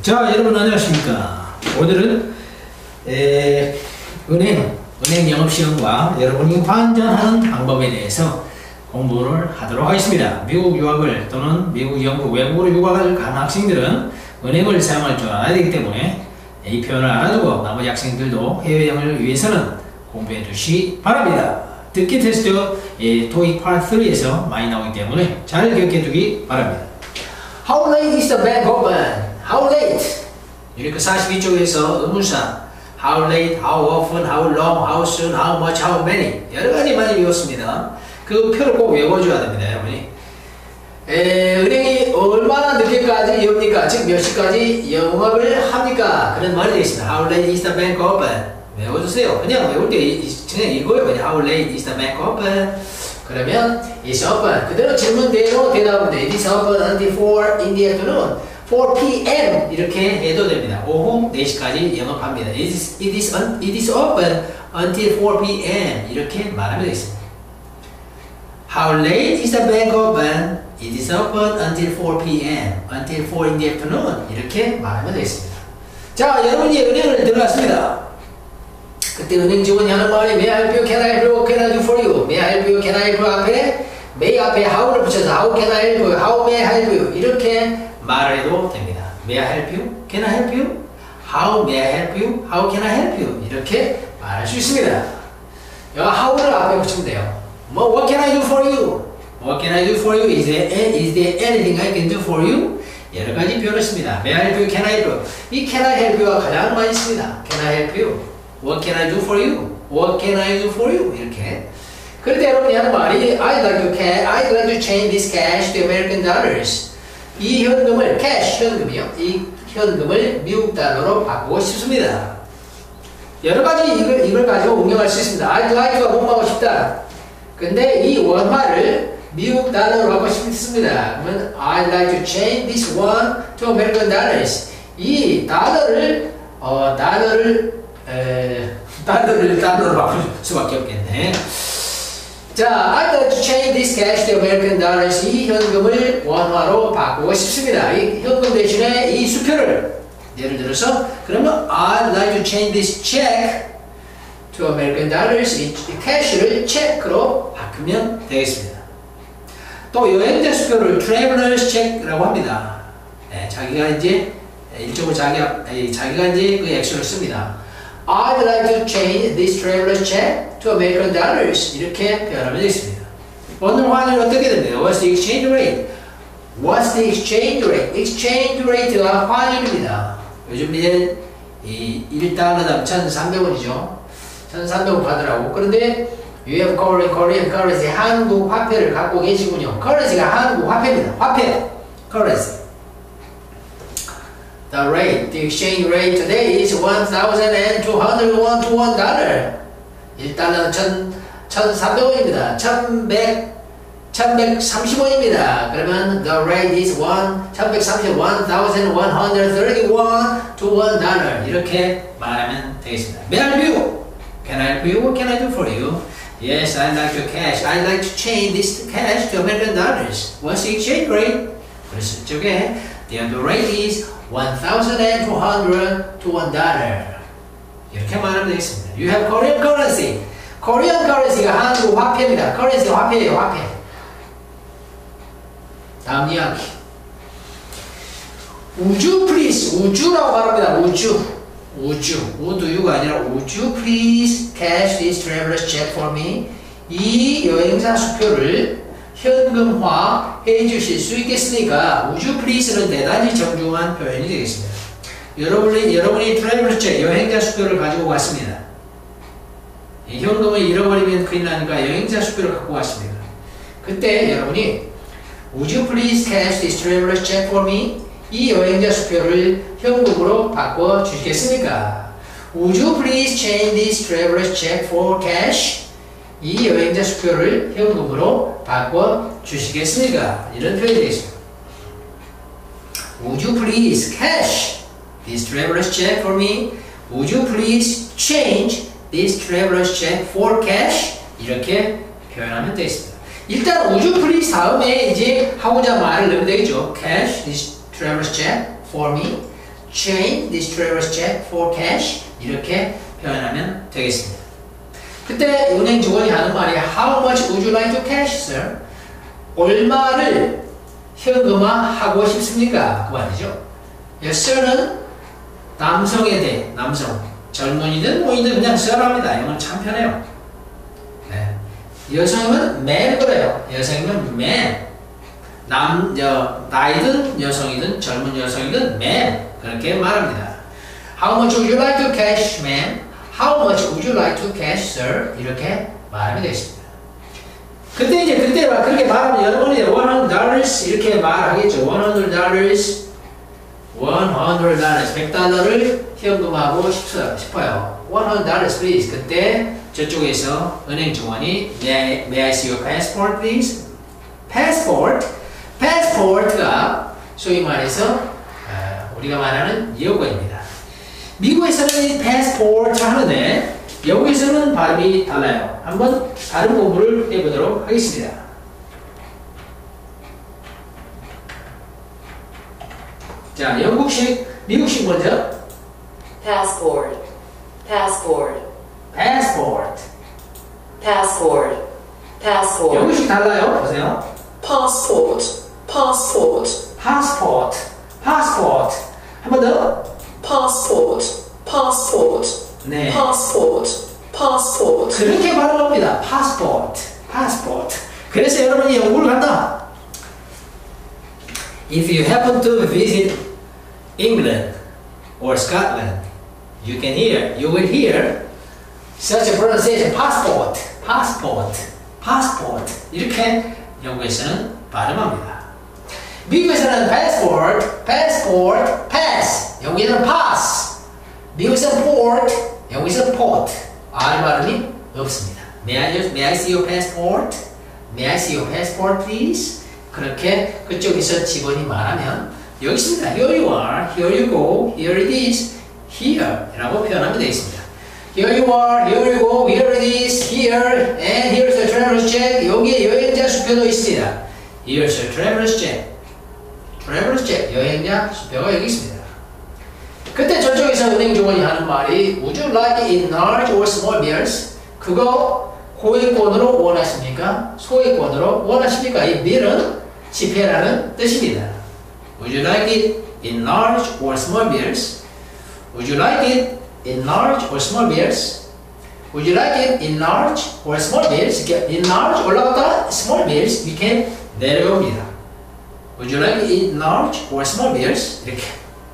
자, 여러분 안녕하십니까. 오늘은 은행 영업시험과 여러분이 환전하는 방법에 대해서 공부를 하도록 하겠습니다. 미국 유학을 또는 미국, 영국, 외국으로 유학을 간 학생들은 은행을 사용할 줄 알아야 되기 때문에 이 표현을 알아두고 나머지 학생들도 해외여행을 위해서는 공부해 두시기 바랍니다. 듣기 테스트 토익 파트 3에서 많이 나오기 때문에 잘 기억해 두기 바랍니다. How late is the bank open? How late? 이렇게 42쪽에서 의문사 How late, how often, how long, how soon, how much, how many 여러가지 많이 배웠습니다. 그 표를 꼭 외워줘야 됩니다. 여러분이 은행이 얼마나 늦게까지 엽니까? 즉 몇 시까지 영업을 합니까? 그런 말이 되겠습니다. How late is the bank open? 외워주세요. 그냥 외울 때 그냥 이거예요. 그냥 How late is the bank open? 그러면 It's open. 그대로 질문대로 대답하면 돼. It is open until 4 in the afternoon. 4 p.m. 이렇게 해도 됩니다. 오후 4시까지 영업합니다. It is open until 4 p.m. 이렇게 말하면 되겠습니다. How late is the bank open? It is open until 4 p.m. Until 4 in the afternoon. 이렇게 말하면 되겠습니다. 자, 여러분이 은행을 들어갔습니다. 그때 은행 직원이 하는 말이 May I help you? Can I help you? What can I do for you? May I help you? Can I help you? 앞에 May 앞에 how를 붙여서 How can I help you? How may I help you? 이렇게 말을 해도 됩니다. May I help you? Can I help you? How may I help you? How can I help you? 이렇게 말할 수 있습니다. 여기 how를 앞에 붙이면 돼요. 뭐 What can I do for you? What can I do for you? Is there anything I can do for you? 여러 가지 표현을 씁니다. May I help you? Can I help you? 이 can I help you가 가장 많이 씁니다. Can I help you? What can I do for you? What can I do for you? 이렇게. 그럴 때 여러분이 하는 말이 I'd like to change this cash to American dollars. 이 현금을 cash 현금이요. 이 현금을 미국 달러로 바꾸고 싶습니다. 여러 가지 이걸 가지고 응용할 수 있습니다. I'd like가 뭐하고 싶다. 근데 이 원화를 미국 달러로 바꾸고 싶습니다. 그러면 I'd like to change this one to American dollars. 이 달러를 달러로 바꿀 수밖에 없겠네. 자, I'd like to change this cash to American dollars. 이 현금을 원화로 바꾸고 싶습니다. 이 현금 대신에 이 수표를 예를 들어서 그러면 I'd like to change this check to American dollars. 이 캐시를 체크로 바꾸면 되겠습니다. 또 여행자 수표를 traveler's check라고 합니다. 네, 자기가 이제 일종의 자기가 이제 그 액션을 씁니다. I'd like to change this traveler's check to American dollars. 이렇게 표현하면 되겠습니다. 오늘 환율이 어떻게 됩니까? What's the exchange rate? What's the exchange rate? Exchange rate가 환율입니다. 요즘 이제 이 1달러당 1,300원이죠. 1,300원 받으라고. 그런데 you have Korean currency, 한국 화폐를 갖고 계시군요. currency가 한국 화폐입니다. 화폐, currency. The rate, the exchange rate today is 1,200 won to $1. 1달러는 1,300원입니다. 1,130원입니다. 그러면 the rate is 1,130, 1,130 won to $1. 이렇게 말하면 되겠습니다. May I help you? Can I help you? What can I do for you? Yes, I'd like to cash. I'd like to change this cash to American dollars. What's the exchange rate? 그래서 저게 the rate is 1,200 to $1. 이렇게 말하면 되겠습니다. You have Korean currency. Korean currency가 한국 화폐입니다. currency 화폐예요, 화폐. 다음 이야기. 우주 please. 우주라고 말합니다. 우주. 우주가 아니라 우주 please cash this traveler's check for me. 이 여행사 수표를 현금화 해 주실 수 있겠습니까? 우주 please는 대단히 정중한 표현이 되겠습니다. 여러분이 트래블 책, 여행자 수표를 가지고 갔습니다. 현금을 잃어버리면 큰일 나니까 여행자 수표를 갖고 갔습니다. 그때 여러분이 Would you please cash this traveler's check for me? 이 여행자 수표를 현금으로 바꿔 주시겠습니까? Would you please change this traveler's check for cash? 이 여행자 수표를 현금으로 바꿔 주시겠습니까? 이런 표현이 되겠습니다. Would you please cash this traveler's check for me? Would you please change this traveler's check for cash? 이렇게 표현하면 되겠습니다. 일단 would you please 다음에 이제 하고자 말을 넣으면 되겠죠. Cash this traveler's check for me. exchange this traveler's check for cash 이렇게 표현하면 되겠습니다. 그때 은행 직원이 하는 말이 How much would you like to cash, sir? 얼마를 현금화하고 싶습니까? 그 말이죠. sir는 남성에 대해 남성 젊은이든 뭐이든 그냥 sir합니다. 이건 참 편해요. 네. 여성이면 man 그래요. 여성이면 man 나이든 여성이든 젊은 여성이든 man 그렇게 말합니다. How much would you like to cash, ma'am? How much would you like to cash, sir? 이렇게 말하면 되겠습니다. 그때 그렇게 말하면 여러분이 $100 이렇게 말하겠죠. $100 $100를 현금하고 싶어요. $100 please. 그때 저쪽에서 은행 직원이 May I see your passport, please? passport가 소위 말해서 우리가 말하는 여권입니다. 미국에서는 이 passport 하는데 영국에서는 발음이 달라요. 한번 다른 공부를 해보도록 하겠습니다. 자, 영국식, 미국식 먼저. passport, passport, passport. passport, passport, 영국식 달라요. 보세요. passport, passport, passport, passport. 한 번 더. passport, passport, 네. passport, passport. 그렇게 발음합니다. passport, passport. 그래서 여러분이 영국을 간다. If you happen to visit England or Scotland, you will hear such a pronunciation, passport, passport, passport. 이렇게 영국에서는 발음합니다. 미국에서는 passport, passport, pass. 영국에서는 pass. 미국에서는 port, 영국에서는 port. R 발음이 없습니다. May I see your passport? May I see your passport, please? 그렇게 그쪽에서 직원이 말하면 여기 있습니다. Here you are, here you go, here it is, here 라고 표현하면 되겠습니다. Here you are, here you go, here it is, here, and here's the traveler's check. 여기에 여행자 수표도 있습니다. Here's the traveler's check. traveler's check, 여행자 수표가 여기 있습니다. 그때 저쪽에서 은행 직원이 하는 말이 Would you like it in large or small bills? 그거 고액권으로 원하십니까? 소액권으로 원하십니까? 이 bill은 지폐라는 뜻입니다. Would you like it in large or small bills? Would you like it in large or small bills? Would you like it in large or small bills? In large 올라갔다 small bills 이렇게 내려옵니다. Would you like it in large or small bills? 이렇게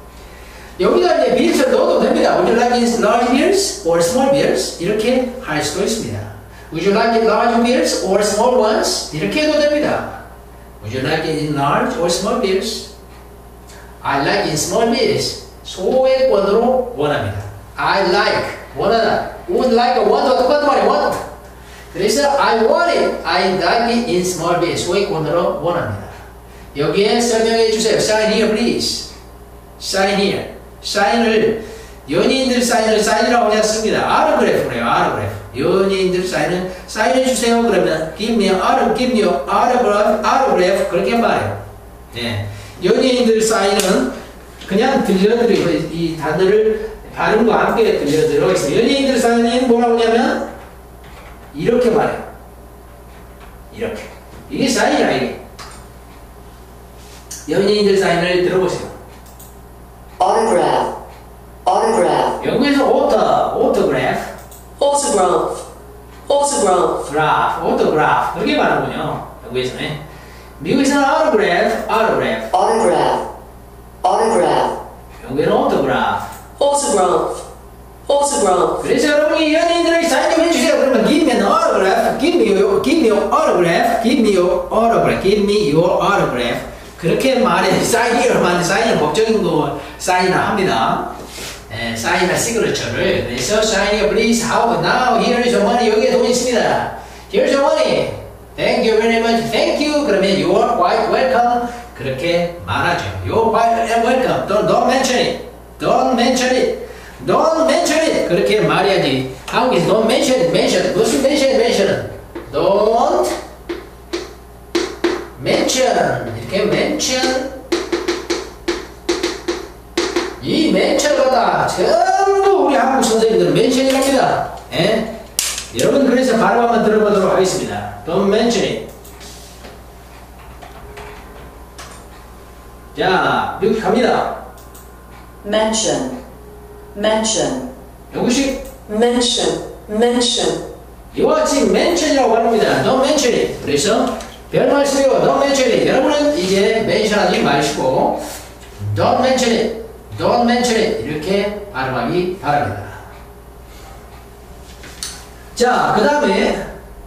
여기다 이제 bills를 넣어도 됩니다. Would you like it in large bills or small bills? 이렇게 할 수도 있습니다. Would you like it large bills or small ones? 이렇게 해도 됩니다. Would you like it in large or small bills? I like it in small bills. 소액권으로 원합니다. I like, 원하다. Would like, want, 똑같은 말이에요. want. 그래서 I want it, I like it in small bills. 소액권으로 원합니다. 여기에 설명해 주세요. Sign here, please. Sign here. 사인을 연예인들 사인이라고 그냥 씁니다. autograph래요. autograph. 연예인들 사인해 주세요. 그러면 give me autograph 그렇게 말해요. 네. 연예인들 사인은 그냥 들려드리고 이 단어를 발음과 함께 들려드리고 있습니다. 연예인들 사인은 뭐라고 하냐면 이렇게 말해요. 이렇게. 이게 사인이야 이게. 연예인들 사인을 들어보세요. autograph, autograph, 영국에서 autograph, autograph, autograph, graph, autograph 그렇게 말하는군요. 영국에서는. 미국에서는 autograph, autograph, autograph, autograph, 영국에는 autograph. autograph, autograph. 그래서 여러분이 연예인들에게 사인 좀 해주세요. 그러면 give me an autograph, give me your autograph, give me your autograph, give me your autograph. 그렇게 말해 사인이라고 하는데 사인은 법적인 거 사인을 합니다. 네, 사인이나 시그니처를. 그래서 sign here please. How now here is your money. 여기에 돈 있습니다. Here's your money. Thank you very much. Thank you. 그러면 you are quite welcome. 그렇게 말하죠. You're quite welcome. Don't mention it. Don't mention it. Don't mention it. 그렇게 말해야지. 한국에서 don't mention it. mention. 무슨 mention? Don't mention. 이렇게 mention. 이 맨션을 전부 우리 한국 선생님들은 맨션이랍니다. 예? 여러분 그래서 바로 한번 들어보도록 하겠습니다. Don't mention it. 자, 여기 갑니다. mention, mention, 영구식 mention, mention, 이와 같이 mention이라고 합니다. Don't mention it. 그래서 별말 쓰요. Don't mention it. 여러분은 이제 mention하지 마시고 Don't mention it. Don't mention it. 이렇게 발음하기 바랍니다. 자, 그 다음에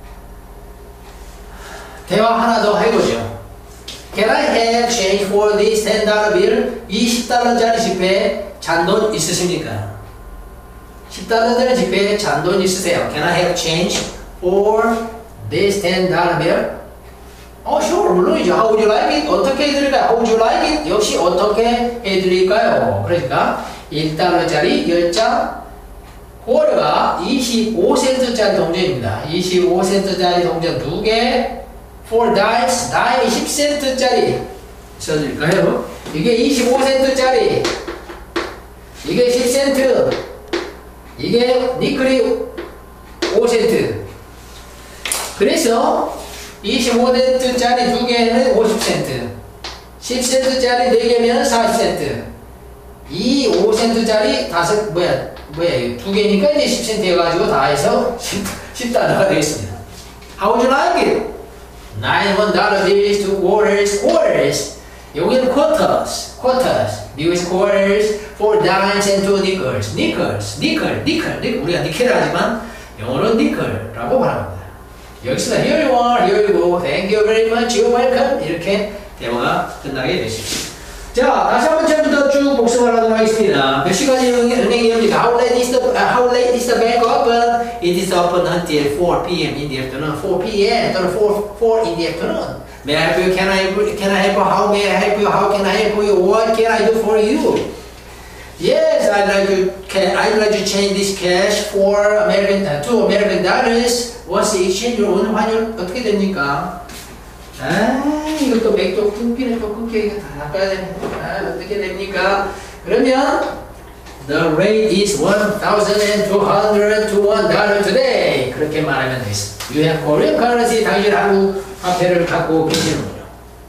대화 하나 더 해보죠. Can I have change for this $10 bill? 이 10달러짜리 지폐에 잔돈 있으십니까? 10달러짜리 지폐에 잔돈 있으세요? Can I have change for this $10 bill? sure, 물론이죠. How would you like it? 어떻게 해드릴까요? How would you like it? 역시 어떻게 해드릴까요? 그러니까 1달러짜리 10장 quarter가 25센트짜리 동전입니다. 25센트짜리 동전 2개 4 dimes, 다임이 10센트짜리 써드릴까요? 이게 25센트짜리 이게 10센트 이게 니클이 5센트 그래서 25센트짜리 2개는 50센트 10센트짜리 4개면 40센트 이 5센트짜리 2개니까 이제 10센트 해가지고 다 해서 10달러가 되겠습니다. How would you like it? 9 $1 bills, 2 quarters. 여기는 quarters. 미국에서 quarters, 4 dimes and 2 nickels. 니클. 우리가 니켈을 하지만 영어로는 니클이라고 말합니다. 여기서 here you are, here you go, thank you very much, you're welcome. 이렇게 대화가 끝나게 되십니다. 자, 다시 한 번째부터 쭉 복습을 하도록 하겠습니다. 몇 시까지 은행이옵니까? How late is the bank open? It is open until 4 p.m. in the afternoon. 4 p.m. 또는 4 in the afternoon. May I help you? Can I help you? How may I help you? How can I help you? What can I do for you? Yes, I'd like to change this cash for to American dollars. What's the exchange? 오늘 환율 어떻게 됩니까? 이것도 맥도 끊기네 또 끊겨 이거 다 바꿔야 되네. 어떻게 됩니까? 그러면 the rate is 1,200 to $1 today. 그렇게 말하면 되겠습니다. You have Korean currency. 당신 한국 화폐를 갖고 계시는군요.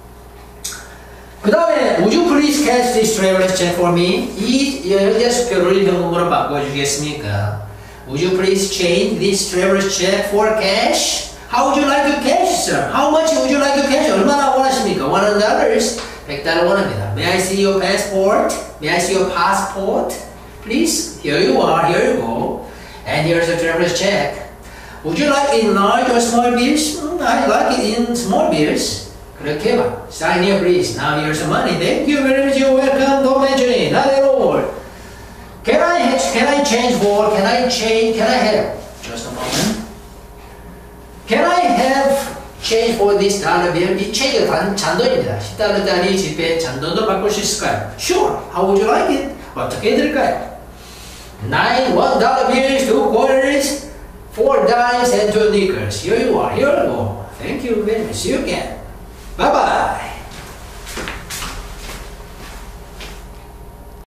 그 다음에 would you please cash this traveler's check for me? 이 여자 수표를 현금으로 바꿔주시겠습니까? Would you please change this traveler's check for cash? How would you like to cash, sir? How much would you like to cash? 얼마나 원하십니까? $100. $100 원합니다. May I see your passport? May I see your passport? Please. Here you are. Here you go. And here's the traveler's check. Would you like it in large or small bills? I like it in small bills. 그렇게 봐. Sign here, please. Now here's the money. Thank you very much. You're welcome. Don't mention it. Not at all. Can I change for? Can I have? Just a moment. Can I have change for this dollar bill? 이 체크가 잔돈입니다. 10달러짜리 지폐 잔돈으로 바꿀 수 있을까요? Sure. How would you like it? 어떻게 해드릴까요? 9 $1 bills, 2 quarters, 4 dimes and 2 nickels. Here you are. Here you go. Thank you very much. See you again. Bye bye.